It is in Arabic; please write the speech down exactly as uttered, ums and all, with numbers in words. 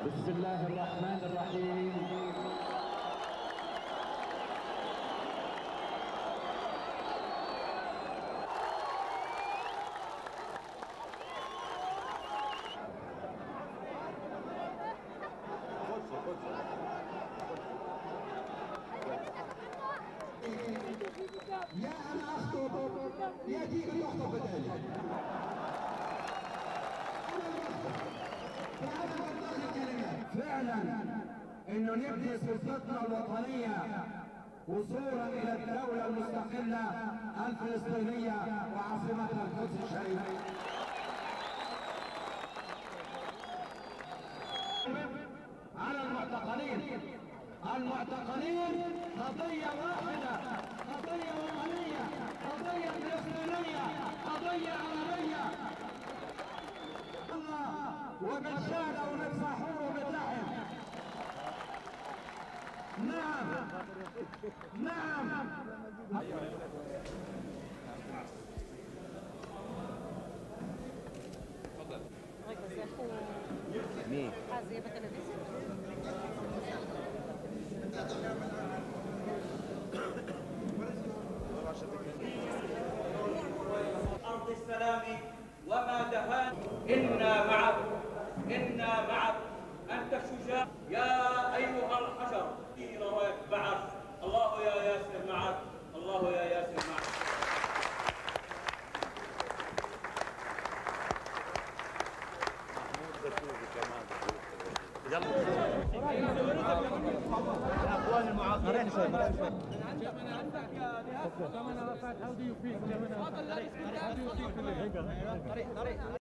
بسم الله الرحمن الرحيم. يا أنا أخطب يا ديك تخطب بدالي. فعلا انه نبني سلطتنا الوطنيه وصولا الى الدوله المستقله الفلسطينيه وعاصمتها القدس الشريف. على المعتقلين، المعتقلين قضيه واحده، قضيه وطنيه، قضيه فلسطينيه، قضيه عربيه. وقد شادوا نفسحوه باللحم. نعم نعم. مين؟ أرض السلام وما دهان. إنا معك، إنا معك، أنت شجاع يا أيها الحجر في رواك بعث. الله يا ياسر معك، الله يا ياسر معك. الاخوان المعاصرين شوي كمان عرفات. How do you feel?